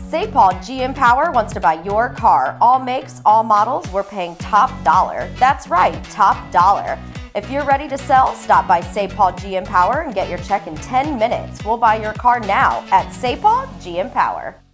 Sapaugh GM Power wants to buy your car. All makes, all models, we're paying top dollar. That's right, top dollar. If you're ready to sell, stop by Sapaugh GM Power and get your check in 10 minutes. We'll buy your car now at Sapaugh GM Power.